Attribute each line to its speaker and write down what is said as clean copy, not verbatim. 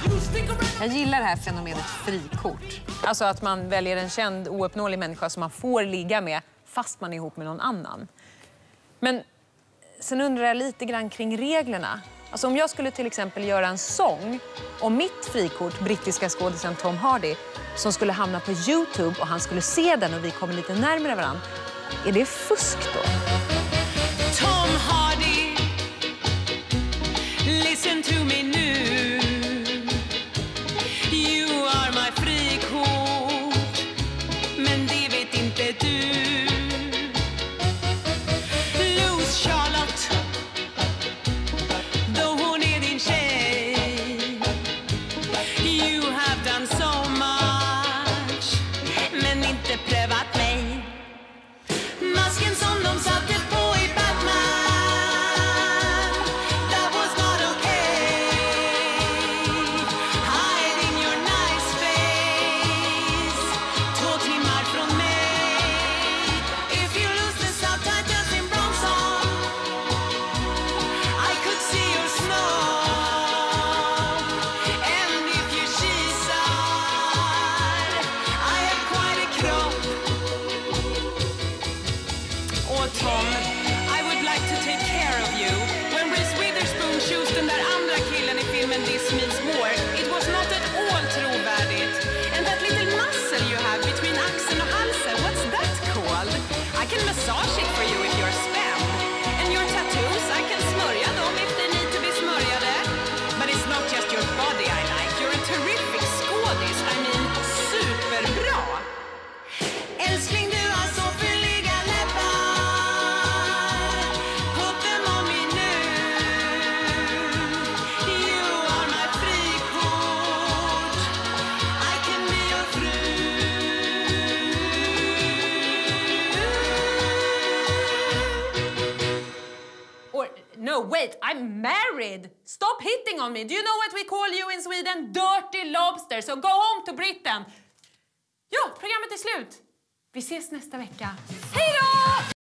Speaker 1: Jag gillar det här fenomenet frikort.
Speaker 2: Alltså att man väljer en känd, ouppnåelig människa som man får ligga med fast man är ihop med någon annan. Men sen undrar jag lite grann kring reglerna. Alltså om jag skulle till exempel göra en sång om mitt frikort, brittiska skådisen Tom Hardy, som skulle hamna på YouTube och han skulle se den och vi kommer lite närmare varandra. Är det fusk då?
Speaker 3: Tom Hardy, listen to me nu. You are my frikort, men det vet inte du. Lose Charlotte, då hon är din tjej. You have done so much, men inte prövat mig. Masken som de satte på i Batman, that was not okay. Hiding your nice face, 2 timmar från mig. If you lose the subtitles in Bronson, I could see your snob. And if you kisar, I have quite a kropp. Och Tom, I would like to take care of you. When Reese Witherspoon chose den där andra killen i filmen This Means More, it was not at all trovärdigt. And that little muscle you have between axeln och halsen, what's that called? I can massage it for you if you're spent. And your tattoos, I can smörja dem if they need to be smörjade. But it's not just your body I like, you're a terrific skådis, I mean superbra. Älskling, du har så fylliga läppar. Put them on me nu. You are my frikort, I can be your fru.
Speaker 2: Or, no, wait, I'm married! Stop hitting on me! Do you know what we call you in Sweden? Dirty lobster! So go home to Britain! Ja, programmet är slut! Vi ses nästa vecka. Hej då!